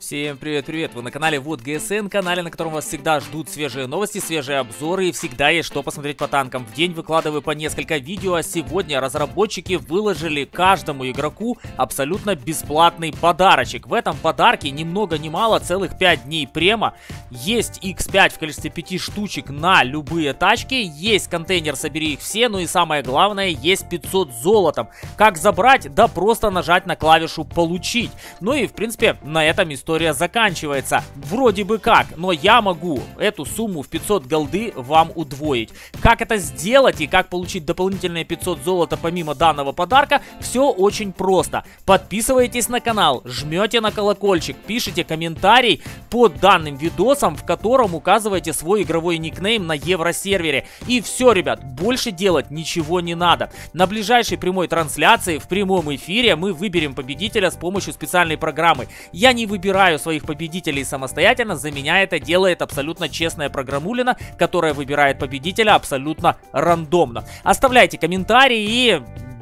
Всем привет-привет! Вы на канале Вот ГСН, канале, на котором вас всегда ждут свежие новости, свежие обзоры и всегда есть что посмотреть по танкам. В день выкладываю по несколько видео, а сегодня разработчики выложили каждому игроку абсолютно бесплатный подарочек. В этом подарке ни много ни мало целых 5 дней према. Есть X5 в количестве 5 штучек на любые тачки, есть контейнер «Собери их все», ну и самое главное, есть 500 золотом. Как забрать? Да просто нажать на клавишу «Получить». Ну и в принципе на этом история заканчивается. Вроде бы как, но я могу эту сумму в 500 голды вам удвоить. Как это сделать и как получить дополнительные 500 золота помимо данного подарка, все очень просто. Подписывайтесь на канал, жмете на колокольчик, пишите комментарий под данным видосом, в котором указываете свой игровой никнейм на евросервере. И все, ребят, больше делать ничего не надо. На ближайшей прямой трансляции в прямом эфире мы выберем победителя с помощью специальной программы. Я не выбираю своих победителей самостоятельно, за меня это делает абсолютно честная программулина, которая выбирает победителя абсолютно рандомно. Оставляйте комментарии и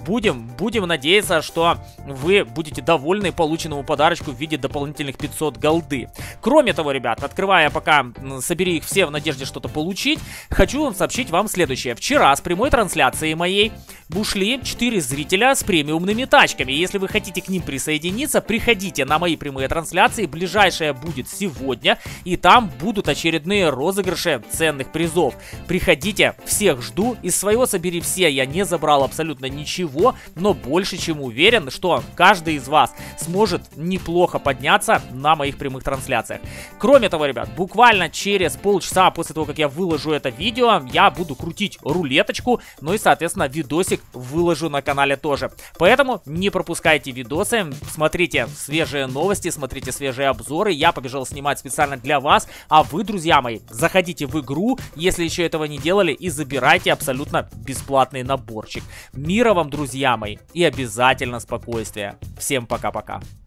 будем надеяться, что вы будете довольны полученному подарочку в виде дополнительных 500 голды. Кроме того, ребят, открывая пока «Собери их все» в надежде что-то получить, хочу сообщить вам следующее. Вчера с прямой трансляции моей ушли 4 зрителя с премиумными тачками. Если вы хотите к ним присоединиться, приходите на мои прямые трансляции. Ближайшая будет сегодня, и там будут очередные розыгрыши ценных призов. Приходите, всех жду. Из своего «Собери все» я не забрал абсолютно ничего, но больше чем уверен, что каждый из вас сможет неплохо подняться на моих прямых трансляциях. Кроме того, ребят, буквально через полчаса после того, как я выложу это видео, я буду крутить рулеточку, ну и, соответственно, видосик выложу на канале тоже. Поэтому не пропускайте видосы, смотрите свежие новости, смотрите свежие обзоры. Я побежал снимать специально для вас, а вы, друзья мои, заходите в игру, если еще этого не делали, и забирайте абсолютно бесплатный наборчик. Мира вам, друзья мои, и обязательно спокойствия. Всем пока-пока.